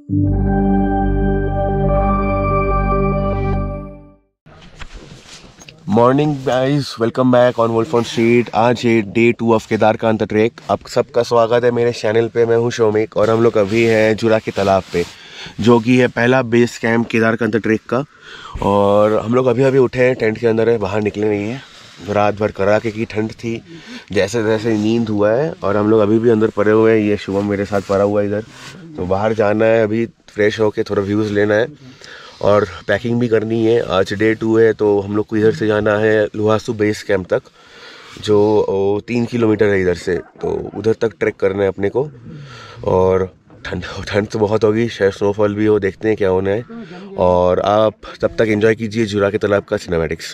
Morning guys, welcome back on Wolf on Street. आज है day 2 of Kedarkantha track. आप सबका स्वागत है मेरे चैनल पे। मैं हूं शौमिक और हम लोग अभी हैं जुरा के तालाब पे, जो कि है पहला बेस कैंप केदारकांत ट्रैक का। और हम लोग अभी अभी उठे हैं, टेंट के अंदर है, बाहर निकले नहीं है। रात भर कड़ाके की ठंड थी, जैसे जैसे नींद हुआ है और हम लोग अभी भी अंदर पड़े हुए हैं। ये शुभम मेरे साथ पड़ा हुआ है इधर। तो बाहर जाना है अभी, फ्रेश होके थोड़ा व्यूज़ लेना है और पैकिंग भी करनी है। आज डे 2 है, तो हम लोग को इधर से जाना है लुहासू बेस कैंप तक, जो 3 किलोमीटर है इधर से। तो उधर तक ट्रैक करना है अपने को। और ठंड तो बहुत होगी, शायद स्नोफॉल भी हो, देखते हैं क्या होना है। और आप तब तक एंजॉय कीजिए जुरा के तालाब का सिनेमैटिक्स।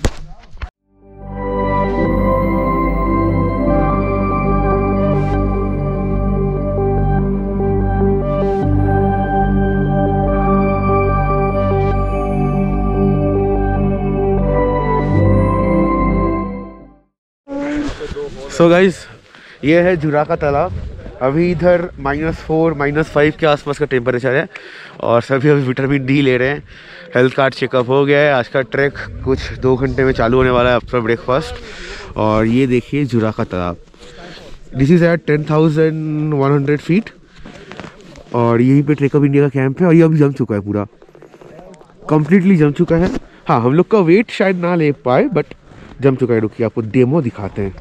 सो गाइज, ये है जुरा का तालाब। अभी इधर -4 -5 के आसपास का टेम्परेचर है और सभी अभी विटामिन डी ले रहे हैं। हेल्थ कार्ड चेकअप हो गया है। आज का ट्रैक कुछ 2 घंटे में चालू होने वाला है आफ्टर ब्रेकफास्ट। और ये देखिए जुरा का तालाब। दिस इज़ एट 10,100 फीट और यहीं पे ट्रैक ऑफ इंडिया का कैंप है। और ये अभी जम चुका है, पूरा कम्प्लीटली जम चुका है। हाँ, हम लोग का वेट शायद ना ले पाए, बट जम चुका है। रुकिए आपको डेमो दिखाते हैं।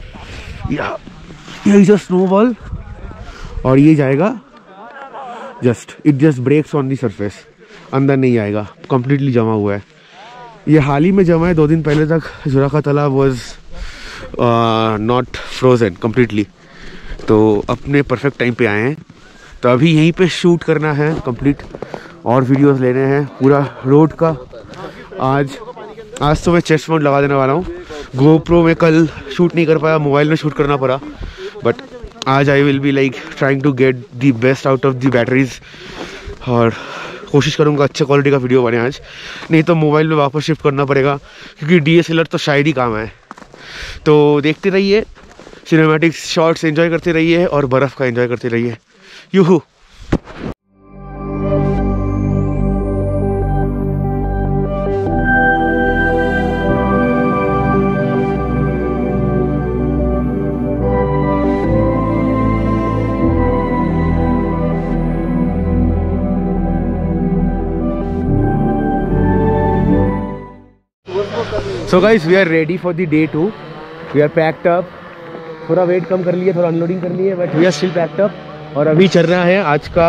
ये जस्ट स्नोबॉल और ये जाएगा it just breaks on the surface, अंदर नहीं आएगा, कंप्लीटली जमा हुआ है। ये हाल ही में जमा है। 2 दिन पहले तक जुरा का तालाब वाज नॉट फ्रोजन कंप्लीटली। तो अपने परफेक्ट टाइम पे आए हैं। तो अभी यहीं पे शूट करना है कंप्लीट, और वीडियोस लेने हैं पूरा रोड का। आज तो मैं चेस्ट माउंट लगा देने वाला हूँ। गोप्रो में कल शूट नहीं कर पाया, मोबाइल में शूट करना पड़ा। बट आज I will be like trying to get the best out of the batteries. और कोशिश करूँगा अच्छे क्वालिटी का वीडियो बने आज, नहीं तो मोबाइल में वापस शिफ्ट करना पड़ेगा, क्योंकि DSLR तो शायद ही काम है। तो देखते रहिए, सिनेमैटिक्स शॉट्स एंजॉय करते रहिए और बर्फ़ का एंजॉय करते रहिए। Woohoo. So guys, we are ready for the day 2। We are packed up. थोड़ा वेट कम कर लिए, थोड़ा अनलोडिंग कर लिए, but we are still packed up. और अभी चल रहा है आज का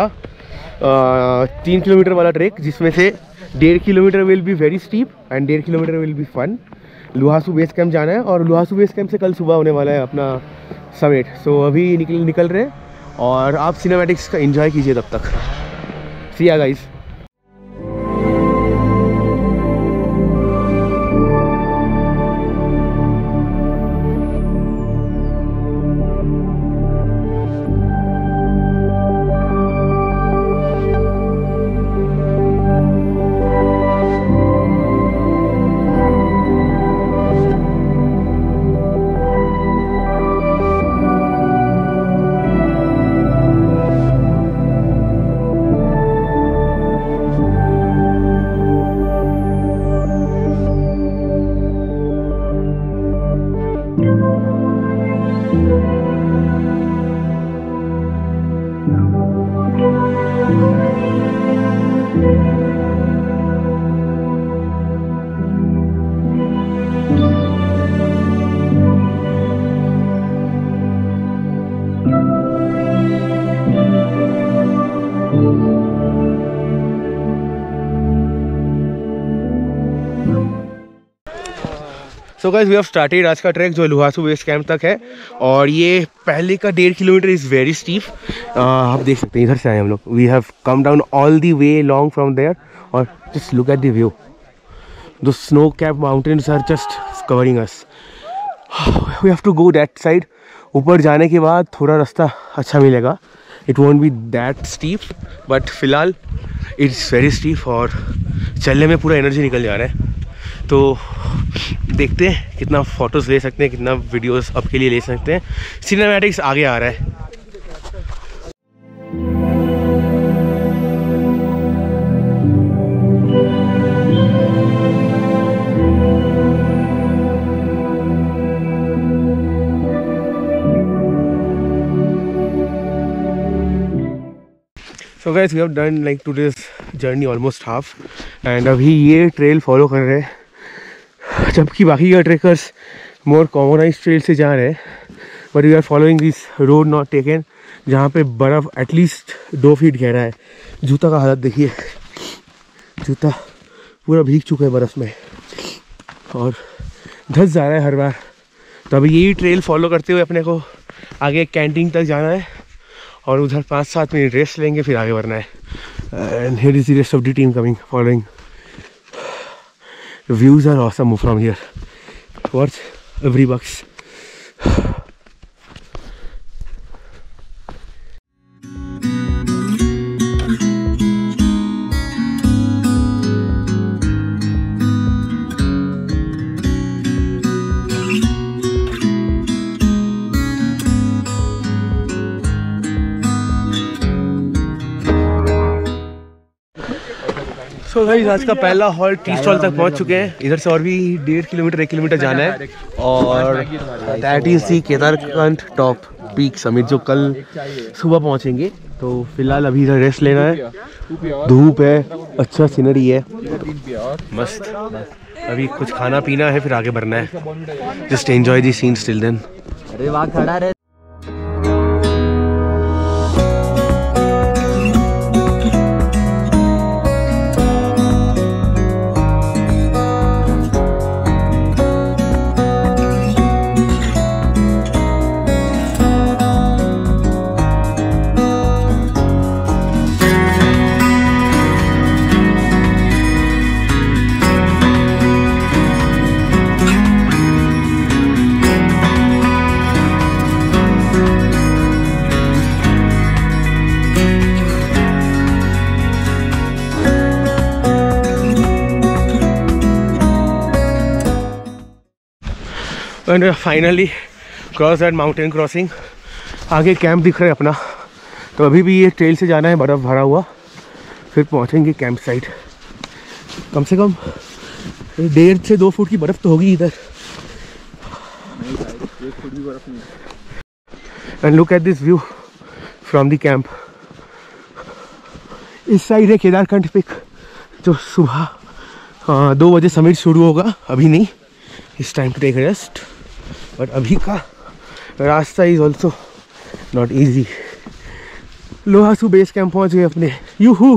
3 किलोमीटर वाला ट्रैक, जिसमें से 1.5 kilometre will be very steep and 1.5 kilometre will be fun. Lohasu base camp जाना है और लुहासू बेस कैंप से कल सुबह होने वाला है अपना समिट। सो अभी निकल रहे हैं और आप सिनेमैटिक्स का एंजॉय कीजिए तब तक। See ya guys. So guys, we have started आज का ट्रैक, जो लुहासू बेस कैंप तक है। और ये पहले का 1.5 किलोमीटर इज़ वेरी स्टीप। आप देख सकते हैं, इधर से आए हम लोग। We have come down all the way long from there और just look at the view. The snow cap mountains are just covering us. We have to go that side. ऊपर जाने के बाद थोड़ा रास्ता अच्छा मिलेगा। It won't be that steep, but फिलहाल इट्स वेरी स्टीप और चलने में पूरा एनर्जी निकल जा रहा है। तो देखते हैं कितना फ़ोटोज़ ले सकते हैं, कितना वीडियोस आपके लिए ले सकते हैं। सिनेमैटिक्स आगे आ रहा है। So guys we have done like today's journey almost half and अभी ये ट्रेल फॉलो कर रहे हैं, जबकि बाकी का ट्रेकर्स मोर कॉमनाइज ट्रेल से जा रहे हैं, but we are following this road not taken, जहाँ पे बर्फ़ एटलीस्ट 2 फीट गहरा है। जूता का हालत देखिए, जूता पूरा भीग चुका है बर्फ़ में और धंस जा रहा है हर बार। तो अभी यही ट्रेल फॉलो करते हुए अपने को आगे कैंटीन तक जाना है और उधर 5-7 मिनट रेस्ट लेंगे, फिर आगे बढ़ना है। And here is the rest of the team coming following. Views are awesome from here, worth every bucks. So guys आज का पहला हॉल्ट टी स्टॉल तक पहुंच चुके हैं। इधर से और भी 1.5 किलोमीटर 1 किलोमीटर जाना है और that is the Kedarkantha top peak summit, जो कल सुबह पहुंचेंगे। तो फिलहाल अभी इधर रेस्ट लेना है, धूप है, अच्छा सीनरी है, मस्त। अभी कुछ खाना पीना है, फिर आगे बढ़ना है। Just enjoy the scenes till then. अरे वहाँ खड़ा रहे। And finally cross that mountain crossing. आगे कैंप दिख रहा है अपना। तो अभी भी ये ट्रेल से जाना है, बर्फ़ भरा हुआ, फिर पहुंचेंगे कैंप साइट। कम से कम 1.5 से 2 फुट की बर्फ़ तो होगी इधर। And look at this view from the camp. इस साइड है केदारकांत पीक, जो सुबह 2 बजे समिट शुरू होगा। अभी नहीं, it's time to take rest. But अभी का रास्ता is also not easy. Lohasu base camp पहुंच गए अपने। Woohoo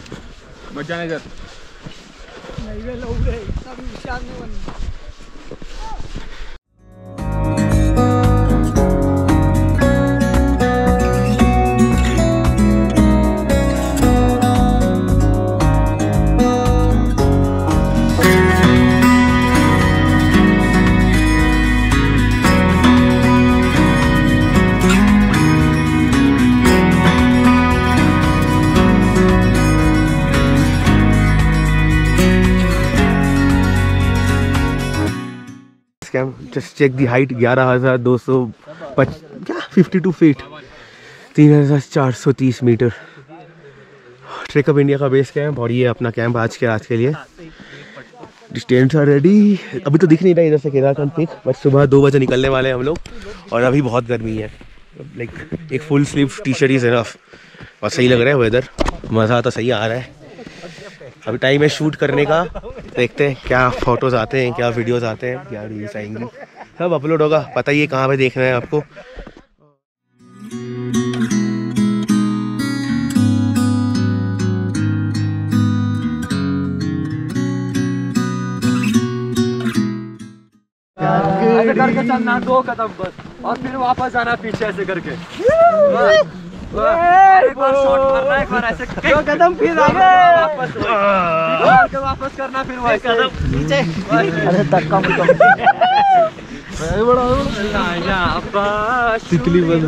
just check the height 11,252 feet, 3,430 metre. Trek up India का बेस कैंप और ये अपना कैंप आज के लिए। Tents are ready. अभी तो दिख नहीं रहा इधर से केदारकांत पीक, बट सुबह 2 बजे निकलने वाले हैं हम लोग और अभी बहुत गर्मी है। लाइक एक full sleeve T shirt is enough और सही लग रहा है वेदर, मज़ा तो सही आ रहा है। अभी टाइम है शूट करने का, देखते हैं क्या फोटोज़ आते हैं, क्या वीडियोज़ आते हैं, क्या रील्स आएंगी, सब अपलोड होगा। पता ही है कहाँ पे देखना है आपको। ऐसे करके चलना 2 कदम बस और फिर वापस आना पीछे ऐसे करके। एक बार शॉट मारना, एक बार ऐसे 2 कदम फिर आगे वापस करना, फिर वैसे कदम नीचे। अरे धक्का मुक्का तितली बन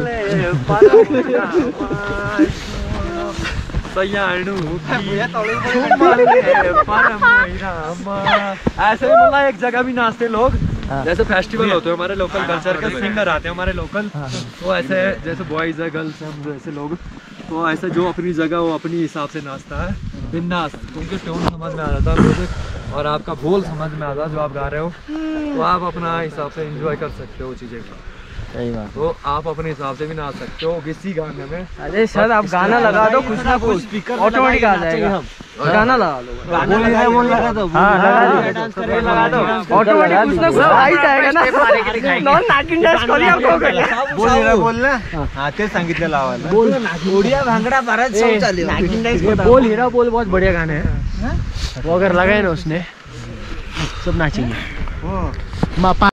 ऐसे ही मतलब एक जगह भी नाचते लोग, जैसे फेस्टिवल होते हैं हमारे लोकल कल्चर के, सिंगर आते हैं हमारे लोकल, तो ऐसे जैसे बॉयज है गर्ल्स हम जैसे लोग, तो ऐसे जो अपनी जगह वो अपनी हिसाब से नाचता है बिंदास। उनके ट्यून समझ में आ जाता है म्यूजिक और आपका बोल समझ में आता है जो आप गा रहे हो, तो आप अपना हिसाब से एंजॉय कर सकते हो चीज़ें। सही बात। तो आप अपने हिसाब से भी नाच सकते हो किसी गाने में। अरे सर आप गाना लगा दो, कुछ ना कुछ ऑटोमेटिक आ जाएगा। गाना लगा दो, बोल लगा दो, हाँ लगा दो, ऑटोमेटिक कुछ ना कुछ आ ही जाएगा ना। नॉन नागिन डान्स करूया बोलना हाँ ते सांगितलं लावायला। बोल ओडिया भांगड़ा भारत सब चालू नागिन डान्स बोल हीरा बोल बहुत बढ़िया गाने हैं, वो अगर लगाए ना उसने सब नाचेंगे। मापा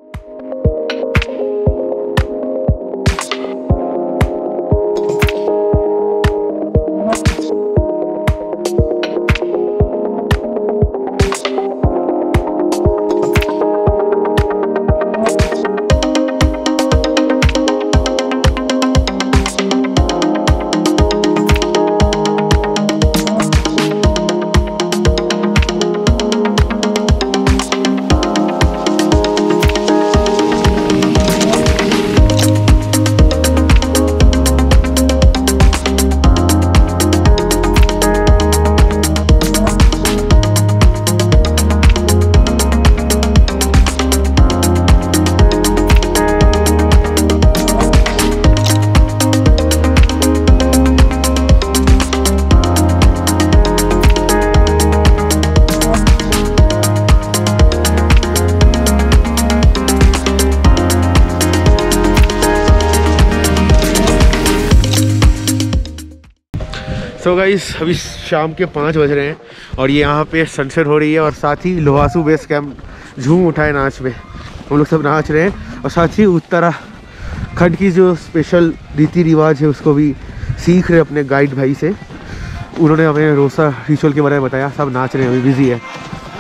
सो गाइस अभी शाम के 5 बज रहे हैं और ये यहाँ पे सनसेट हो रही है और साथ ही लोहासू बेस कैंप झूम उठा है नाच में। हम लोग सब नाच रहे हैं और साथ ही उत्तराखंड की जो स्पेशल रीति रिवाज है उसको भी सीख रहे अपने गाइड भाई से। उन्होंने हमें रोसा रिचुअल के बारे में बताया। सब नाच रहे हैं, अभी बिजी है।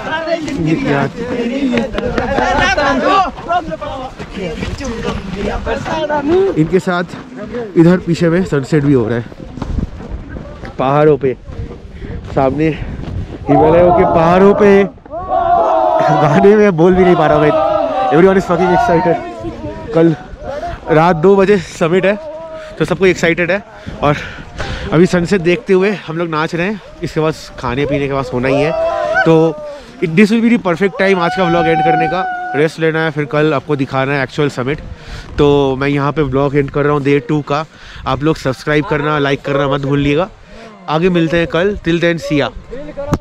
इनके साथ इधर पीछे में सनसेट भी हो रहा है पहाड़ों पे, सामने हिमालयों के पहाड़ों पे। गाने में बोल भी नहीं पा रहा मैं। Everyone is fucking excited. कल रात 2 बजे समिट है तो सबको एक्साइटेड है और अभी सनसेट देखते हुए हम लोग नाच रहे हैं। इसके बाद खाने पीने के बाद होना ही है, तो this will be the perfect time आज का व्लॉग एंड करने का। रेस्ट लेना है, फिर कल आपको दिखाना है एक्चुअल समिट। तो मैं यहाँ पे व्लॉग एंड कर रहा हूँ डे 2 का। आप लोग सब्सक्राइब करना, लाइक करना मत भूलिएगा। आगे मिलते हैं कल। टिल देन सी या।